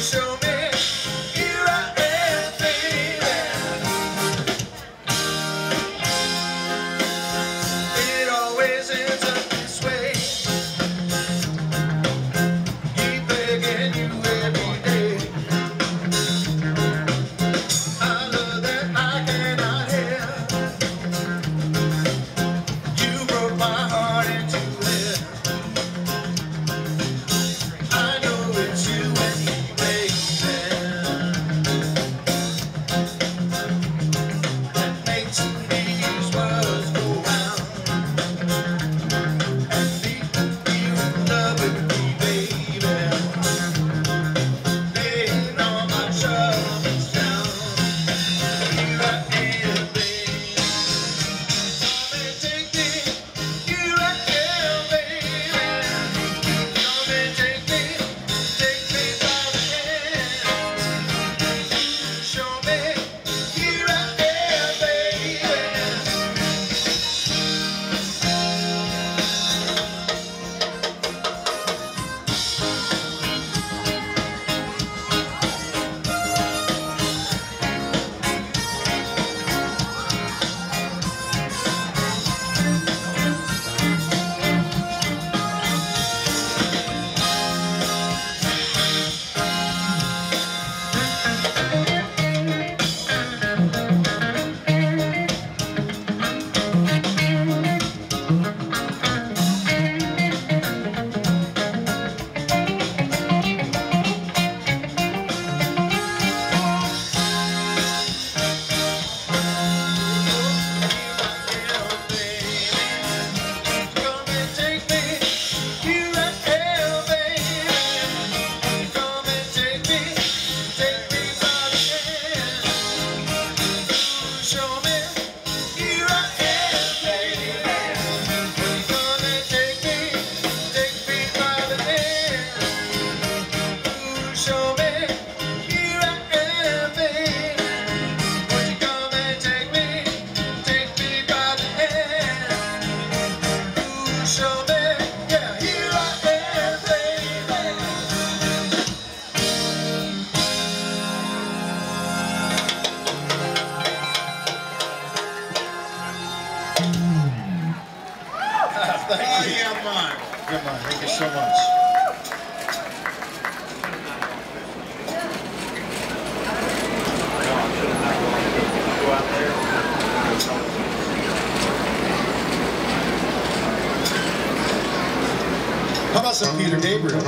show me here I am, baby. It always ends up this way. Keep begging you every day. I love that I cannot help. You broke my heart into hell. I know it's you and me, baby. That makes these words go round. And leave you in love with me, baby. Laying all my troubles down. Here I am, baby. Come and take me. Here I am, baby. Come and take me by the hand. Show me, here I am, baby. Oh, yeah, Mark. Come on, thank you so much. How about some Peter Gabriel?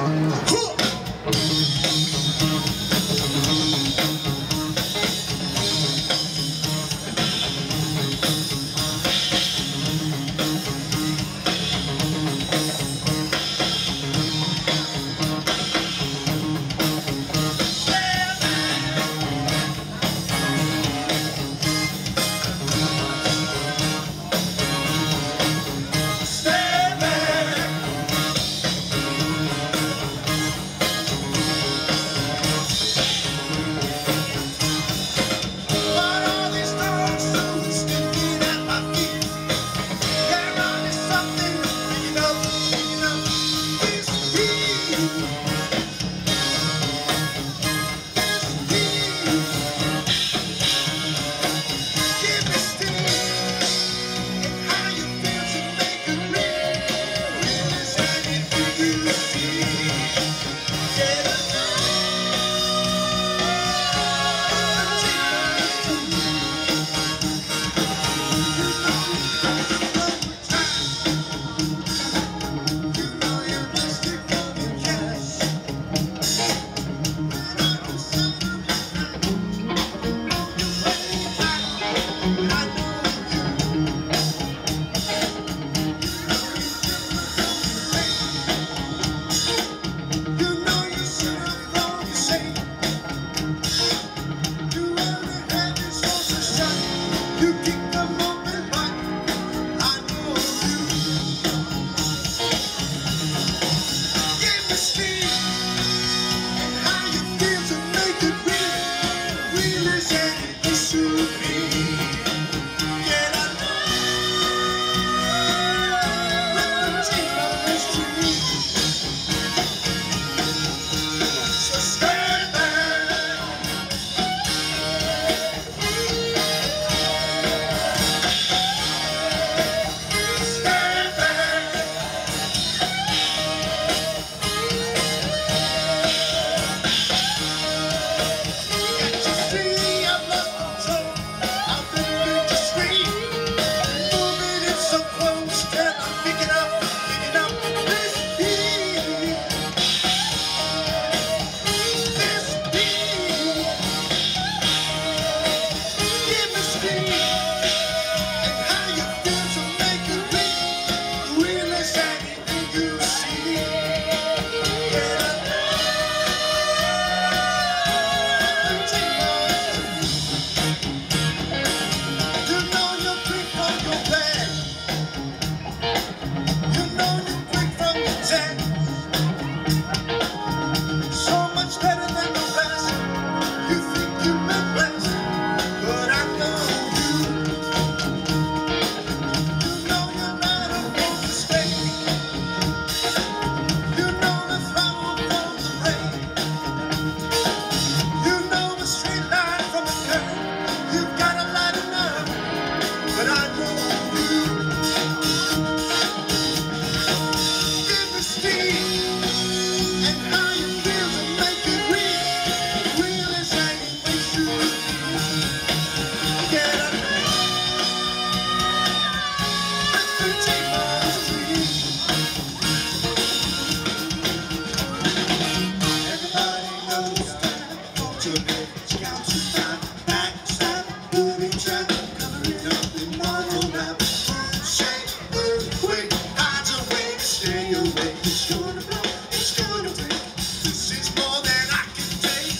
to me, scout to find, backstab, booby trap, covering up in Marvel rap, shake, earthquake, finds a way to stay away. It's gonna blow, it's gonna break. This is more than I can take.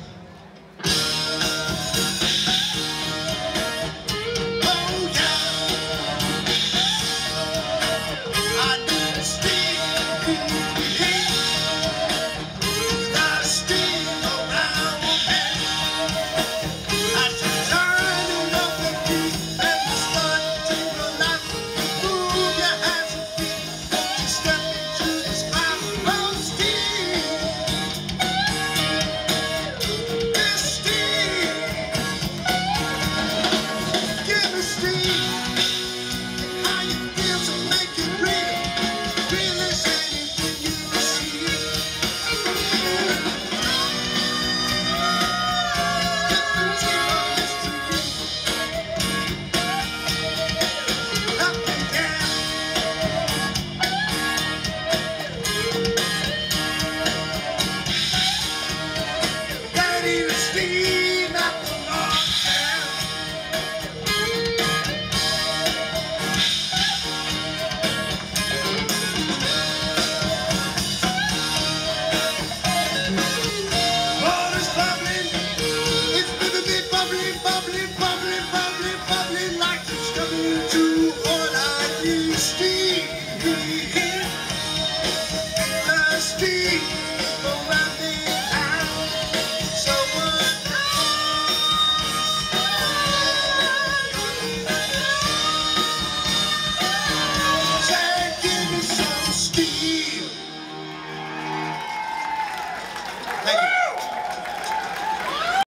Oh yeah, I need steam, heat, without steam around me. I should turn up the beat and start to relax. Move your hands and feet, won't you step into this cloud of steam? This steam, give me steam. How you feel to make it real? Real as anything you can see. Different zero mystery. Up and down. Ready to steam at the lockdown. Water's bubbling, it's vividly bubbling, bubbling, bubbling, bubbling, bubbling like it's coming to all I need. Steam, the steam around the house. Someone say, give me some steam. Thank you.